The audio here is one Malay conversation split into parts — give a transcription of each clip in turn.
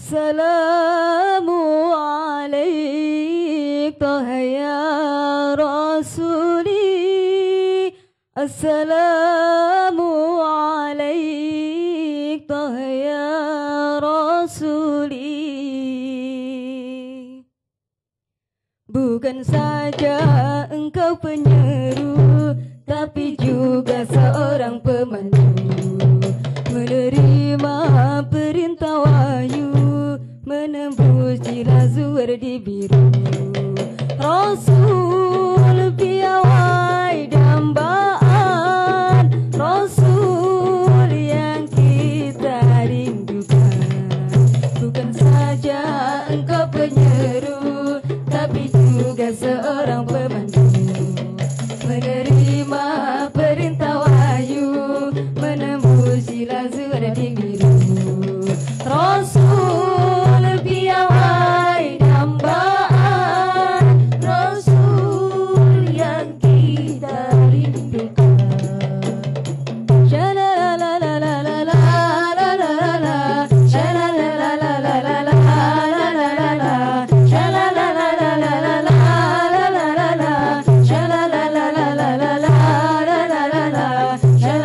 Assalamu alaik Taha ya Rasuli. Assalamu alaik Taha ya Rasuli. Bukan saja engkau penyeru, tapi juga seorang pemandu, menerima perintah wahyu, menembus jilazu wardi biru. Rasul piawai dambaan, Rasul yang kita rindukan. Bukan saja engkau penyeru, tapi juga seorang pemandu, menerima perintah wahyu, menembus jilazu wardi biru. Rasul piawai dambaan, Rasul yang kita rindukan. Shalalalalalalalalalalala, shalalalalalalalalalalala, shalalalalalalalalalalala, shalalalalalalalalalalala,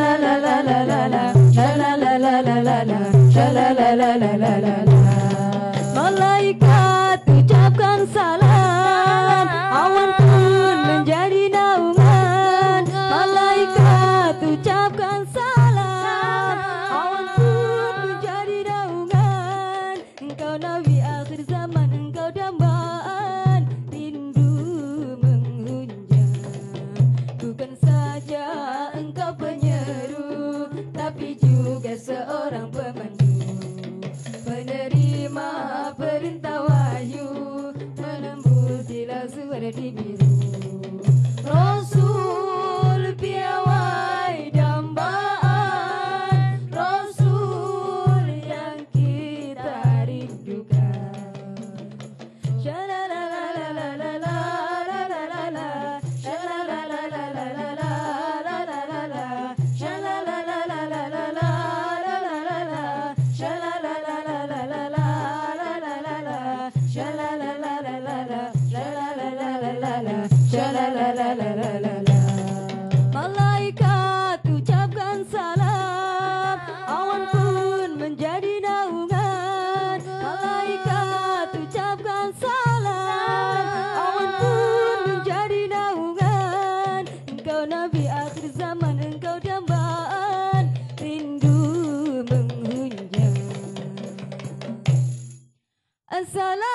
shalalalalalalalala, shalalalalalalalala. Malaikat ucapkan salam, awan pun menjadi naungan. Malaikat ucapkan salam, awan pun menjadi naungan. Engkau Nabi akhir zaman, engkau dambaan, rindu menghunjam. Bukan saja engkau penyeru, tapi juga seorang pemandu, menerima perintah wahyu, menembus jilazu wardi biru. Rasul piawai dambaan, Rasul yang kita rindukan. Shalalalalalalalalalalala, shalalalalalalalalalalala, shalalalalalalalalalalala, shalalalalalalalalalalala, shalalalalala, shalalalalala, shalalalalala. Malaikat ucapkan salam, awan pun menjadi naungan. Malaikat ucapkan salam, awan pun menjadi naungan. Engkau Nabi akhir zaman, engkau dambaan, rindu menghunjam. Assalamualaikum